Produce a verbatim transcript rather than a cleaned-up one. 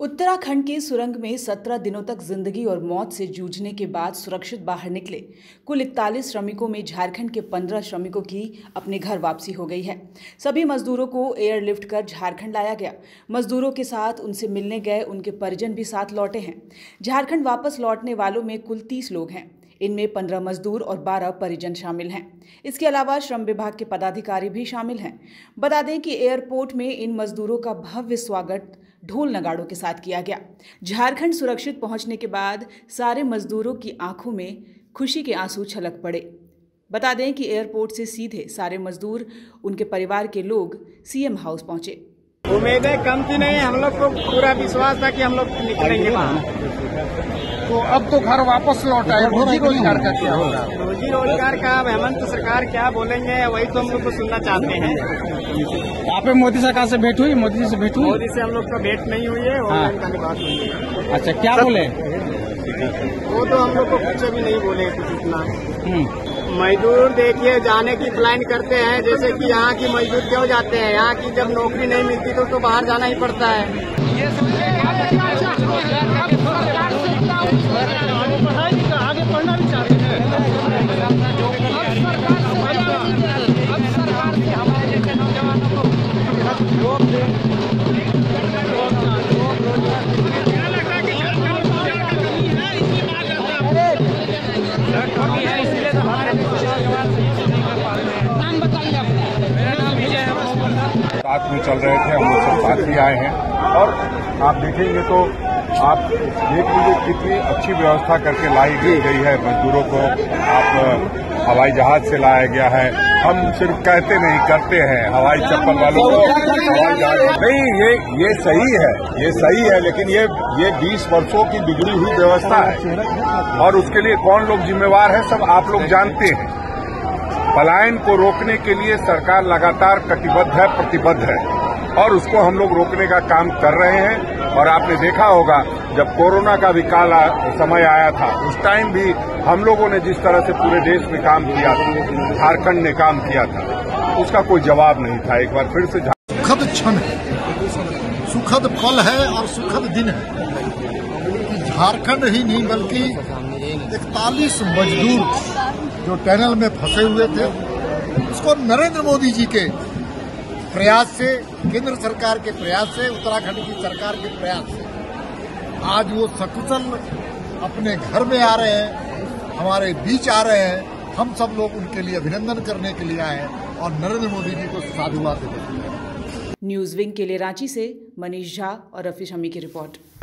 उत्तराखंड के सुरंग में सत्रह दिनों तक जिंदगी और मौत से जूझने के बाद सुरक्षित बाहर निकले कुल इकतालीस श्रमिकों में झारखंड के पंद्रह श्रमिकों की अपने घर वापसी हो गई है। सभी मजदूरों को एयरलिफ्ट कर झारखंड लाया गया। मजदूरों के साथ उनसे मिलने गए उनके परिजन भी साथ लौटे हैं। झारखंड वापस लौटने वालों में कुल तीस लोग हैं। इनमें पंद्रह मजदूर और बारह परिजन शामिल हैं। इसके अलावा श्रम विभाग के पदाधिकारी भी शामिल हैं। बता दें कि एयरपोर्ट में इन मजदूरों का भव्य स्वागत ढोल नगाड़ों के साथ किया गया। झारखंड सुरक्षित पहुंचने के बाद सारे मजदूरों की आंखों में खुशी के आंसू छलक पड़े। बता दें कि एयरपोर्ट से सीधे सारे मजदूर उनके परिवार के लोग सीएम हाउस पहुंचे। उम्मीदें कम की नहीं, हम लोग को पूरा विश्वास था कि हम लोग निकलेंगे वहाँ। तो अब तो घर वापस लौट आए, रोजी रोजगार का क्या होगा? रोजी रोजगार का अब हेमंत सरकार क्या बोलेंगे वही तो हम लोग को सुनना चाहते हैं। आप मोदी सरकार से भेंट हुई? मोदी जी से भेंट हुई? मोदी से हम लोग का भेंट नहीं हुई है, ऑनलाइन खाली बात हुई है। अच्छा, क्या बोले? वो तो हम लोग को कुछ भी नहीं बोले कुछ इतना। मजदूर देखिए जाने की प्लान करते हैं, जैसे कि यहाँ की मजदूर क्यों जाते हैं, यहाँ की जब नौकरी नहीं मिलती तो, तो बाहर जाना ही पड़ता है। आगे पढ़ना भी चाहते हैं। साथ में चल रहे थे, हम लोग सब साथ ही आए हैं और आप देखेंगे तो आप देख लीजिए कितनी अच्छी व्यवस्था करके लाई गई है मजदूरों को। आप हवाई जहाज से लाया गया है, हम सिर्फ कहते नहीं करते हैं। हवाई चप्पल वालों को हवाई जहाज नहीं, ये ये सही है, ये सही है, लेकिन ये ये बीस वर्षों की बिगड़ी हुई व्यवस्था है और उसके लिए कौन लोग जिम्मेवार है सब आप लोग जानते हैं। पलायन को रोकने के लिए सरकार लगातार कटिबद्ध है, प्रतिबद्ध है और उसको हम लोग रोकने का काम कर रहे हैं। और आपने देखा होगा जब कोरोना का भी काल समय आया था, उस टाइम भी हम लोगों ने जिस तरह से पूरे देश में काम किया था, झारखंड ने काम किया था, उसका कोई जवाब नहीं था। एक बार फिर से सुखद क्षण है, सुखद पल है और सुखद दिन है। झारखंड ही नहीं बल्कि इकतालीस मजदूर जो टनल में फंसे हुए थे, उसको नरेंद्र मोदी जी के प्रयास से, केंद्र सरकार के प्रयास से, उत्तराखंड की सरकार के प्रयास से आज वो सकुशल अपने घर में आ रहे हैं, हमारे बीच आ रहे हैं। हम सब लोग उनके लिए अभिनंदन करने के लिए आए हैं और नरेंद्र मोदी जी को साधुवाद देते हैं। न्यूज विंग के लिए रांची से मनीष झा और रफी शमी की रिपोर्ट।